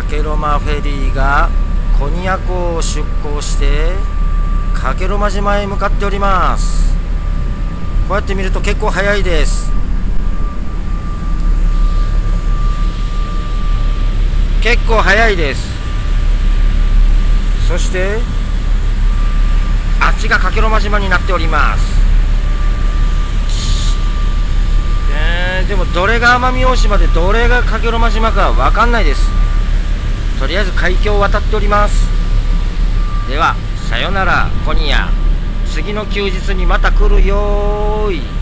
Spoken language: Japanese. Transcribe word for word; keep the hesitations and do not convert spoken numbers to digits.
加呂間フェリーが古仁屋港を出港して加呂間島へ向かっております。こうやって見ると結構早いです。結構早いです。そしてあっちが加呂間島になっております。えー、でもどれが奄美大島でどれが加呂間島か分かんないです。とりあえず海峡を渡っております。ではさよなら古仁屋、次の休日にまた来るよーい。